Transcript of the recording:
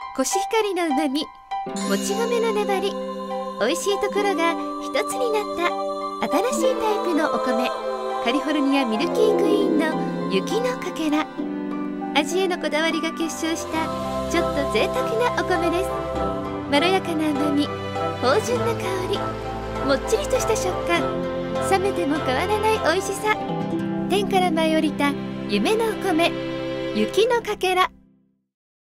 コシヒカリのうまみ、もち米の粘り、美味しいところが一つになった新しいタイプのお米、カリフォルニアミルキークイーンの雪のかけら。味へのこだわりが結晶したちょっと贅沢なお米です。まろやかなうまみ、芳醇な香り、もっちりとした食感、冷めても変わらない美味しさ。天から舞い降りた夢のお米、雪のかけら。